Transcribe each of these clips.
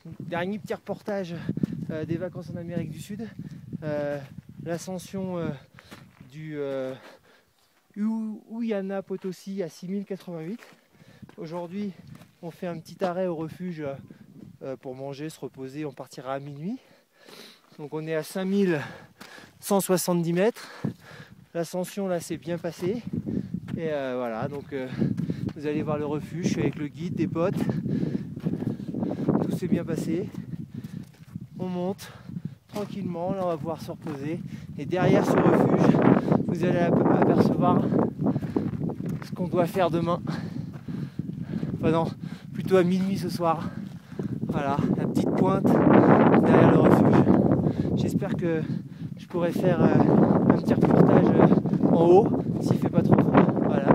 Dernier petit reportage des vacances en Amérique du Sud. L'ascension du Huayna Potosi à 6088. Aujourd'hui, on fait un petit arrêt au refuge pour manger, se reposer. On partira à minuit. Donc on est à 5170 mètres. L'ascension là s'est bien passée. Et voilà, donc vous allez voir le refuge. Je suis avec le guide, des potes. Tout s'est bien passé. On monte tranquillement, là on va pouvoir se reposer. Et derrière ce refuge, vous allez apercevoir ce qu'on doit faire demain. Enfin non, plutôt à minuit ce soir. Voilà, la petite pointe derrière le refuge. J'espère que je pourrai faire un petit reportage en haut, s'il fait pas trop froid. Voilà.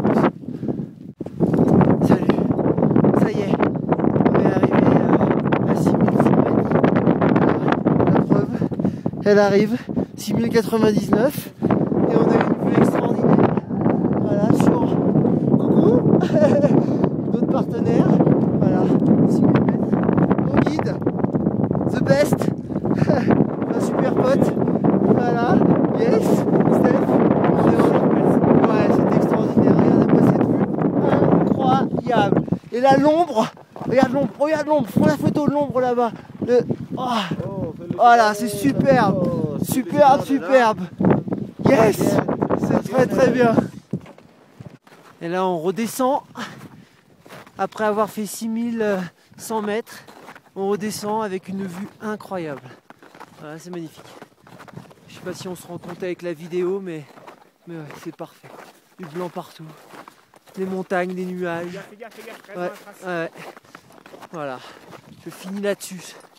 Salut, ça y est, on est arrivé à 6100 mètres. La preuve, elle arrive, 6099, et on a une vue extraordinaire. Voilà, sur coucou, d'autres partenaires. Voilà, 6000 mètres. Mon guide, the best, un super pote. Voilà, yes, Steph. Ouais, c'est extraordinaire. Regardez-moi cette vue incroyable. Et là, l'ombre, regarde l'ombre, prends la photo de l'ombre là-bas. Voilà, c'est superbe, superbe. Yes, c'est très très bien. Et là, on redescend. Après avoir fait 6100 mètres, on redescend avec une vue incroyable. Voilà, c'est magnifique. Je sais pas si on se rend compte avec la vidéo, mais ouais, c'est parfait. Du blanc partout. Les montagnes, les nuages. Fais gaffe, Ouais. Voilà. Je finis là-dessus.